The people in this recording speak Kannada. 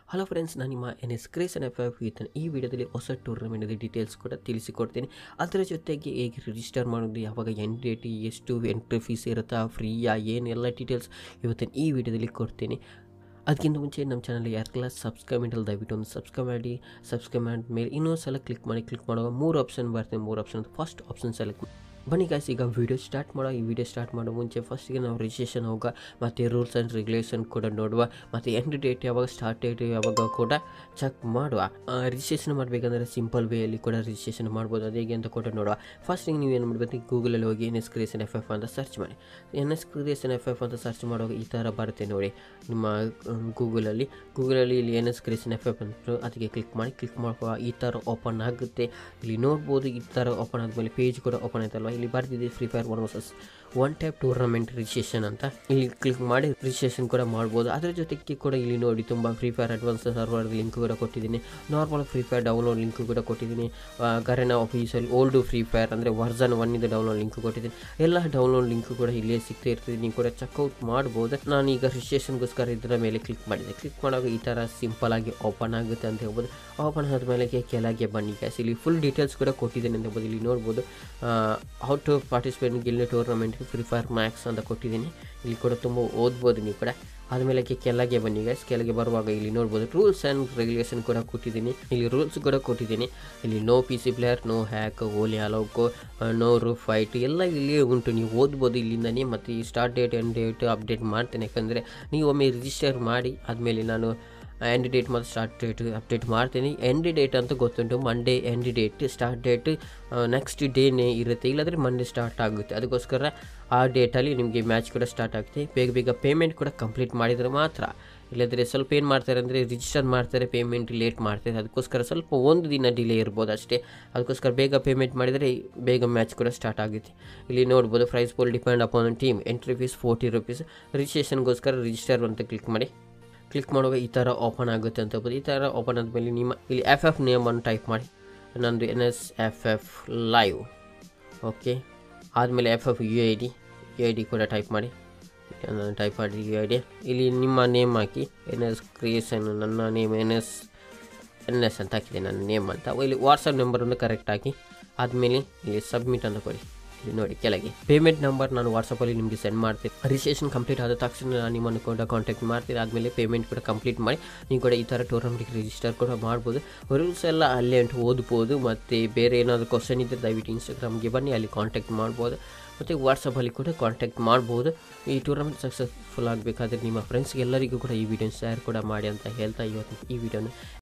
ಹಲೋ ಫ್ರೆಂಡ್ಸ್, ನಾನು ನಿಮ್ಮ ಕ್ರೇಸನ್ ಎಫ್ ಈತನ ಈ ವಿಡಿಯೋದಲ್ಲಿ ಹೊಸ ಟೂರ್ನಮೆಂಟ್ ಡೀಟೇಲ್ಸ್ ಕೂಡ ತಿಳಿಸಿಕೊಡ್ತೀನಿ. ಅದರ ಜೊತೆಗೆ ಹೇಗೆ ರಿಜಿಸ್ಟರ್ ಮಾಡೋದು, ಯಾವಾಗ ಎಂಡ್ ಡೇಟ್, ಎಷ್ಟು ಎಂಟ್ರಿ ಫೀಸ್ ಇರುತ್ತಾ, ಫ್ರೀಯಾ, ಏನೆಲ್ಲ ಡೀಟೇಲ್ಸ್ ಇವತ್ತಿನ ಈ ವಿಡಿಯೋದಲ್ಲಿ ಕೊಡ್ತೀನಿ. ಅದಕ್ಕಿಂತ ಮುಂಚೆ ನಮ್ಮ ಚಾನಲ್ ಯಾರಿಗೆಲ್ಲ ಸಬ್ಸ್ಕ್ರೈಬ್ ಮಾಡಿಲ್ಲ ದಯವಿಟ್ಟು ಒಂದು ಸಬ್ಸ್ಕ್ರೈಬ್ ಮಾಡಿ. ಸಬ್ಸ್ಕ್ರೈಬ್ ಮಾಡಿದ್ಮೇಲೆ ಇನ್ನೊಂದು ಸಲ ಕ್ಲಿಕ್ ಮಾಡುವಾಗ 3 ಆಪ್ಷನ್ ಬರ್ತದೆ. 3 ಆಪ್ಷನ್ ಫಸ್ಟ್ ಆಪ್ಷನ್ ಸೆಲೆಕ್ಟ್ ಮಾಡಿ. ಬನ್ನಿ ಗಾಯ್ಸ್, ಈಗ ವಿಡಿಯೋ ಸ್ಟಾರ್ಟ್ ಈ ವಿಡಿಯೋ ಸ್ಟಾರ್ಟ್ ಮಾಡೋ ಮುಂಚೆ ಫಸ್ಟಿಗೆ ನಾವು ರಿಜಿಸ್ಟ್ರೇಷನ್ ಹೋಗ ಮತ್ತು ರೂಲ್ಸ್ ಆ್ಯಂಡ್ ರೆಗ್ಯುಲೇಷನ್ ಕೂಡ ನೋಡುವ, ಮತ್ತು ಎಂಡ್ ಡೇಟ್ ಯಾವಾಗ, ಸ್ಟಾರ್ಟ್ ಡೇಟ್ ಯಾವಾಗ ಕೂಡ ಚೆಕ್ ಮಾಡುವ. ರಿಜಿಸ್ಟ್ರೇಷನ್ ಮಾಡಬೇಕಂದ್ರೆ ಸಿಂಪಲ್ ವೇಯಲ್ಲಿ ಕೂಡ ರಿಜಿಸ್ಟ್ರೇಷನ್ ಮಾಡ್ಬೋದು. ಅದು ಹೇಗೆ ಅಂತ ಕೂಡ ನೋಡುವ. ಫಸ್ಟಿಗೆ ನೀವು ಏನು ಮಾಡಬೇಕು, ಗೂಗಲಲ್ಲಿ ಹೋಗಿ ಕ್ರೇಸನ್ ಎಫ್ ಅಂತ ಸರ್ಚ್ ಮಾಡಿ. ಕ್ರೇಸನ್ ಎಫ್ ಅಂತ ಸರ್ಚ್ ಮಾಡುವಾಗ ಈ ಥರ ಬರುತ್ತೆ ನೋಡಿ ನಿಮ್ಮ ಗೂಗಲಲ್ಲಿ ಇಲ್ಲಿ ಕ್ರೇಸನ್ ಎಫ್ ಅಂತ ಅದಕ್ಕೆ ಕ್ಲಿಕ್ ಮಾಡುವಾಗ ಈ ಥರ ಓಪನ್ ಆಗುತ್ತೆ. ಇಲ್ಲಿ ನೋಡ್ಬೋದು, ಈ ಥರ ಓಪನ್ ಆದಮೇಲೆ ಪೇಜ್ ಕೂಡ ಓಪನ್ ಆಯ್ತಲ್ವ, ಇಲ್ಲಿ ಬರ್ತಿದೆ Free Fire 1 vs 1 type tournament registration ಅಂತ. ಇಲ್ಲಿ ಕ್ಲಿಕ್ ಮಾಡಿ ರಿಜಿಸ್ಟ್ರೇಷನ್ ಕೂಡ ಮಾಡ್ಬೋದು. ಅದರ ಜೊತೆಗೆ ಕೂಡ ಇಲ್ಲಿ ನೋಡಿ ತುಂಬ Free Fire advance server link ಕೂಡ ಕೊಟ್ಟಿದ್ದೀನಿ, normal Free Fire download link ಕೂಡ ಕೊಟ್ಟಿದ್ದೀನಿ, ಗರೆನಾ ಆಫೀಸಲ್ಲಿ ಓಲ್ಡು ಫ್ರೀ ಫೈರ್ ಅಂದರೆ ವರ್ಜನ್ 1 ಇದು ಡೌನ್ಲೋಡ್ ಲಿಂಕ್ ಕೊಟ್ಟಿದ್ದೀನಿ. ಎಲ್ಲ ಡೌನ್ಲೋಡ್ ಲಿಂಕ್ ಕೂಡ ಇಲ್ಲೇ ಸಿಗ್ತಾ ಇರ್ತದೆ, ನೀವು ಕೂಡ ಚೆಕ್ಔಟ್ ಮಾಡ್ಬೋದು. ನಾನು ಈಗ ರಿಜಿಸ್ಟ್ರೇಷನ್ಗೋಸ್ಕರ ಇದರ ಮೇಲೆ ಕ್ಲಿಕ್ ಮಾಡಿದೆ. ಕ್ಲಿಕ್ ಮಾಡುವಾಗ ಈ ಥರ ಸಿಂಪಲ್ ಆಗಿ ಓಪನ್ ಆಗುತ್ತೆ ಅಂತ ಹೇಳ್ಬೋದು. ಓಪನ್ ಆದಮೇಲೆ ಕೆಳಗೆ ಬನ್ನಿ ಗ್ಯಾಸ್, ಇಲ್ಲಿ ಫುಲ್ ಡೀಟೇಲ್ಸ್ ಕೂಡ ಕೊಟ್ಟಿದ್ದೇನೆ ಅಂತ ಹೇಳ್ಬೋದು. ಇಲ್ಲಿ ನೋಡ್ಬೋದು how to participate guild tournament Free Fire Max ಅಂತ ಕೊಟ್ಟಿದ್ದೀನಿ. ಇಲ್ಲಿ ಕೂಡ ತುಂಬ ಓದ್ಬೋದು ನೀವು ಕೂಡ. ಆದಮೇಲೆ ಕೆಳಗೆ ಬನ್ನಿ ಗೈಸ್, ಕೆಳಗೆ ಬರುವಾಗ ಇಲ್ಲಿ ನೋಡ್ಬೋದು ರೂಲ್ಸ್ ಆ್ಯಂಡ್ ರೆಗ್ಯುಲೇಷನ್ ಕೂಡ ಕೊಟ್ಟಿದ್ದೀನಿ. ಇಲ್ಲಿ ರೂಲ್ಸ್ ಕೂಡ ಕೊಟ್ಟಿದ್ದೀನಿ. ಇಲ್ಲಿ no PC player, no hack, ಓಲಿ ಅಲೋಕೋ, ನೋ ರೂಫ್ ಫೈಟ್ ಎಲ್ಲ ಇಲ್ಲಿ ಉಂಟು, ನೀವು ಓದ್ಬೋದು ಇಲ್ಲಿಂದನೇ. ಮತ್ತು ಈ start date end date update ಮಾಡ್ತೇನೆ, ಯಾಕಂದರೆ ನೀವು ಒಮ್ಮೆ ರಿಜಿಸ್ಟರ್ ಮಾಡಿ ಆದಮೇಲೆ ನಾನು ಎಂಡ್ ಡೇಟ್ ಮತ್ತು ಸ್ಟಾರ್ಟ್ ಡೇಟ್ ಅಪ್ಡೇಟ್ ಮಾಡ್ತೀನಿ. ಎಂಡ್ ಡೇಟ್ ಅಂತ ಗೊತ್ತುಂಟು, Monday end date, start date next ಡೇನೇ ಇರುತ್ತೆ, ಇಲ್ಲಾಂದರೆ ಮಂಡೇ ಸ್ಟಾರ್ಟ್ ಆಗುತ್ತೆ. ಅದಕ್ಕೋಸ್ಕರ ಆ ಡೇಟಲ್ಲಿ ನಿಮಗೆ ಮ್ಯಾಚ್ ಕೂಡ ಸ್ಟಾರ್ಟ್ ಆಗುತ್ತೆ. ಬೇಗ ಪೇಮೆಂಟ್ ಕೂಡ ಕಂಪ್ಲೀಟ್ ಮಾಡಿದರೆ ಮಾತ್ರ, ಇಲ್ಲಾಂದರೆ ಸ್ವಲ್ಪ ಏನು ಮಾಡ್ತಾರೆ ಅಂದರೆ ರಿಜಿಸ್ಟರ್ ಮಾಡ್ತಾರೆ, ಪೇಮೆಂಟ್ ಲೇಟ್ ಮಾಡ್ತಾರೆ. ಅದಕ್ಕೋಸ್ಕರ ಸ್ವಲ್ಪ ಒಂದು ದಿನ ಡಿಲೇ ಇರ್ಬೋದು ಅಷ್ಟೇ. ಅದಕ್ಕೋಸ್ಕರ ಬೇಗ ಪೇಮೆಂಟ್ ಮಾಡಿದರೆ ಬೇಗ ಮ್ಯಾಚ್ ಕೂಡ ಸ್ಟಾರ್ಟ್ ಆಗುತ್ತೆ. ಇಲ್ಲಿ ನೋಡ್ಬೋದು prize pool depend upon team, entry fees 40 rupees. ರಿಜಿಸ್ಟ್ರೇಷನ್ಗೋಸ್ಕರ ರಿಜಿಸ್ಟರ್ ಅಂತ ಕ್ಲಿಕ್ ಮಾಡುವಾಗ ಈ ಥರ ಓಪನ್ ಆಗುತ್ತೆ ಅಂತ ಹೇಳ್ಬೋದು. ಈ ಥರ ಓಪನ್ ಆದಮೇಲೆ ನಿಮ್ಮ ಇಲ್ಲಿ FF ನೇಮನ್ನು ಟೈಪ್ ಮಾಡಿ. ನಂದು NSFF ಲೈವ್, ಓಕೆ. ಆದಮೇಲೆ FF UID ಕೂಡ ಟೈಪ್ ಮಾಡಿ. ನಾನು ಟೈಪ್ ಮಾಡಿ UID. ಇಲ್ಲಿ ನಿಮ್ಮ ನೇಮ್ ಹಾಕಿ, ಕ್ರಿಯೇಷನ್, ನನ್ನ ನೇಮ್ NS ಅಂತ ಹಾಕಿದೆ, ನನ್ನ ನೇಮ್ ಅಂತ. ಇಲ್ಲಿ ವಾಟ್ಸಪ್ ನಂಬರನ್ನು ಕರೆಕ್ಟ್ ಹಾಕಿ ಆದಮೇಲೆ ಇಲ್ಲಿ ಸಬ್ಮಿಟ್ ಅಂತ ಕೊಡಿ. ಇಲ್ಲಿ ನೋಡಿ ಕೆಳಗೆ ಪೇಮೆಂಟ್ ನಂಬರ್ ನಾನು ವಾಟ್ಸಪ್ಪಲ್ಲಿ ನಿಮಗೆ ಸೆಂಡ್ ಮಾಡ್ತೀನಿ. ರಿಜಿಸ್ಟ್ರೇಷನ್ ಕಂಪ್ಲೀಟ್ ಆದ ತಕ್ಷಣ ನಾನು ನಿಮ್ಮನ್ನು ಕೂಡ ಕಾಂಟ್ಯಾಕ್ಟ್ ಮಾಡ್ತೀನಿ. ಆದಮೇಲೆ ಪೇಮೆಂಟ್ ಕೂಡ ಕಂಪ್ಲೀಟ್ ಮಾಡಿ ನೀವು ಕೂಡ ಈ ಥರ ಟೂರ್ನಮೆಂಟ್ಗೆ ರಿಜಿಸ್ಟರ್ ಕೂಡ ಮಾಡ್ಬೋದು. ರೂಲ್ಸ್ ಎಲ್ಲ ಅಲ್ಲೇ ಉಂಟು, ಓದ್ಬೋದು. ಮತ್ತು ಬೇರೆ ಏನಾದರೂ ಕ್ವಶನ್ ಇದ್ದರೆ ದಯವಿಟ್ಟು ಇನ್ಸ್ಟಾಗ್ರಾಮ್ಗೆ ಬನ್ನಿ, ಅಲ್ಲಿ ಕಾಂಟ್ಯಾಕ್ಟ್ ಮಾಡ್ಬೋದು. ಮತ್ತು ವಾಟ್ಸಪ್ಪಲ್ಲಿ ಕೂಡ ಕಾಂಟ್ಯಾಕ್ಟ್ ಮಾಡ್ಬೋದು. ಈ ಟೂರ್ನಮೆಂಟ್ ಸಕ್ಸಸ್ಫುಲ್ ಆಗಬೇಕಾದ್ರೆ ನಿಮ್ಮ ಫ್ರೆಂಡ್ಸ್ಗೆ ಎಲ್ಲರಿಗೂ ಕೂಡ ಈ ವಿಡಿಯೋನ ಶೇರ್ ಕೂಡ ಮಾಡಿ ಅಂತ ಹೇಳ್ತಾ ಇವತ್ತು ಈ ವಿಡಿಯೋನ